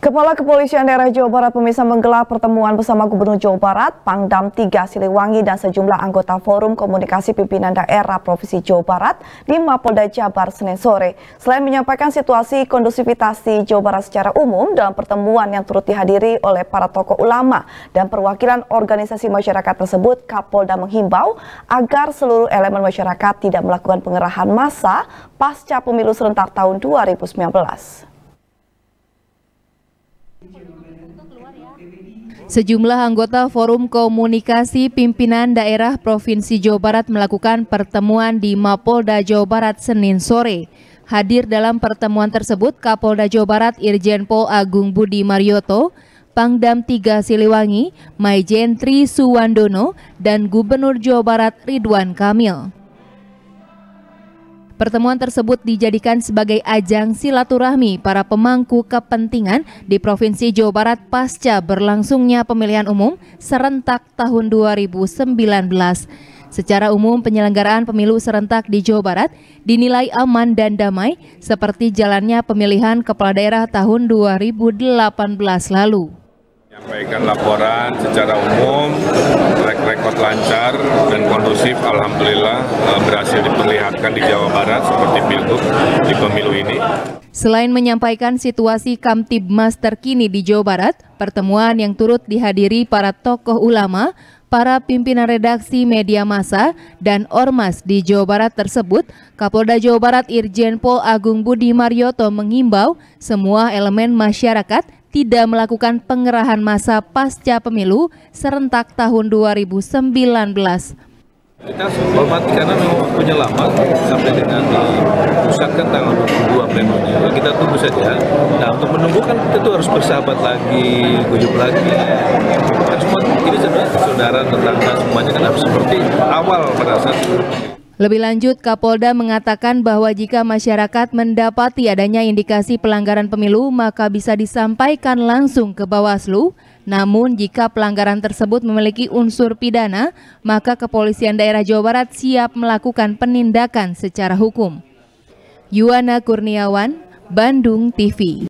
Kepala Kepolisian Daerah Jawa Barat pemirsa menggelar pertemuan bersama Gubernur Jawa Barat, Pangdam 3 Siliwangi dan sejumlah anggota Forum Komunikasi Pimpinan Daerah Provinsi Jawa Barat di Mapolda Jabar Senin sore. Selain menyampaikan situasi kondusivitas di Jawa Barat secara umum, dalam pertemuan yang turut dihadiri oleh para tokoh ulama dan perwakilan organisasi masyarakat tersebut, Kapolda menghimbau agar seluruh elemen masyarakat tidak melakukan pengerahan massa pasca pemilu serentak tahun 2019. Sejumlah anggota Forum Komunikasi Pimpinan Daerah Provinsi Jawa Barat melakukan pertemuan di Mapolda Jawa Barat Senin sore. Hadir dalam pertemuan tersebut Kapolda Jawa Barat Irjen Pol Agung Budi Marioto, Pangdam 3 Siliwangi, Maijen Tri Suwandono, dan Gubernur Jawa Barat Ridwan Kamil. Pertemuan tersebut dijadikan sebagai ajang silaturahmi para pemangku kepentingan di Provinsi Jawa Barat pasca berlangsungnya pemilihan umum serentak tahun 2019. Secara umum, penyelenggaraan pemilu serentak di Jawa Barat dinilai aman dan damai seperti jalannya pemilihan kepala daerah tahun 2018 lalu. Menyampaikan laporan secara umum, track record lancar dan kondusif, alhamdulillah berhasil diperlihatkan di Jawa Barat seperti pilgub di pemilu ini. Selain menyampaikan situasi Kamtibmas terkini di Jawa Barat, pertemuan yang turut dihadiri para tokoh ulama, para pimpinan redaksi media massa, dan ormas di Jawa Barat tersebut, Kapolda Jawa Barat Irjen Pol Agung Budi Marioto menghimbau semua elemen masyarakat tidak melakukan pengerahan massa pasca pemilu serentak tahun 2019. Kita hormati karena memang waktunya lama sampai dengan dipusatkan tanggal 22 plenonya. Kita tunggu saja. Nah, untuk menunggu kan kita tuh harus bersahabat lagi, guyup lagi. Kan semua ini saudara, tetangga semuanya kan harus seperti awal pada saat itu. Lebih lanjut, Kapolda mengatakan bahwa jika masyarakat mendapati adanya indikasi pelanggaran pemilu, maka bisa disampaikan langsung ke Bawaslu. Namun jika pelanggaran tersebut memiliki unsur pidana, maka Kepolisian Daerah Jawa Barat siap melakukan penindakan secara hukum. Yuwana Kurniawan, Bandung TV.